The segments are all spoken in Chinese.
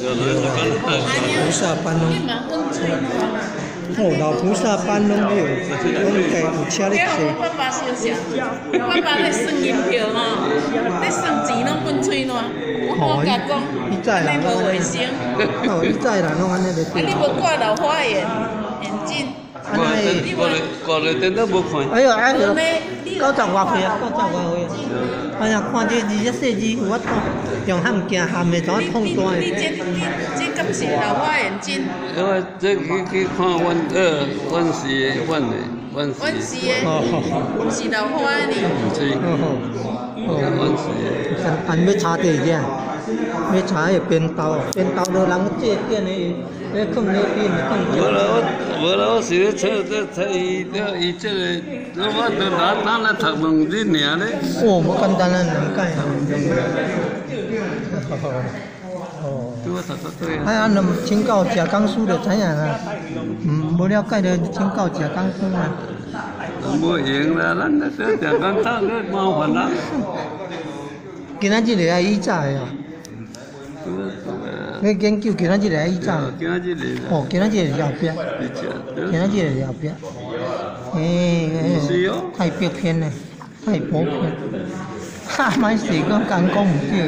菩萨班拢，哦，老菩萨班拢有，拢家有车咧坐。 我爸小啥？我爸咧算银票嘛，咧算钱拢分嘴烂。我甲讲，你无卫生。 哦，伊在啦，拢安尼咧。 你无挂老花眼镜。 挂了电都无看。 哎呦哎呦，90外岁啊，90外岁啊！哎呀，看这字这细字有法痛，用喊物件喊袂怎痛大的。 你这敢是老花眼镜？ 因为这去看阮是阮是毋是老花呢。 是。阮是。 按要查第只，要查迄鞭刀，鞭刀都人借点的，咧放咧边放。 无啦，我是咧找伊这个，我都拿来读问你尔咧。 哦，无简单啊，难解啊。哎呀，若请教食讲书就知影啦。无了解就请教食讲书啦。 无用啦，咱咧食讲套咧麻烦啦。 今仔日来依早的哦。你研究今仔日来依早。 今仔日。 哦，今仔日后壁。今仔日后壁。太薄片嘞，太薄片。哈，买时讲讲唔对。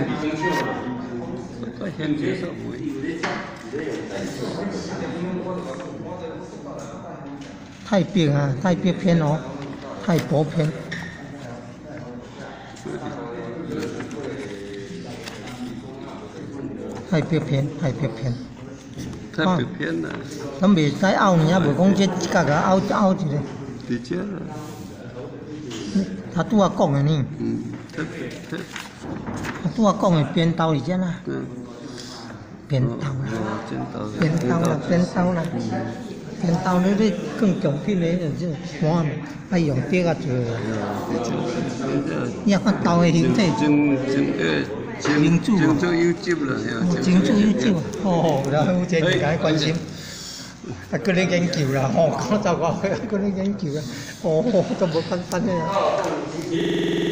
太薄啊，太薄片哦，太薄片。太薄片，太薄片。 太薄片啦。 咱袂使拗尔，无讲这一角个拗一个。 的确啦。 他拄仔讲的呢。他拄仔讲的鞭刀是怎啦？鞭刀啦。鞭刀啦，鞭刀啦。鞭刀你咧更重品的就是碗，爱用竹啊做。你看刀的形体。民主真做有汁啦， 真做有汁哦，然后这就解关心，啊，搁咧研究啦，吼，90外岁啊，搁咧研究啊，哦，都无简单的啊。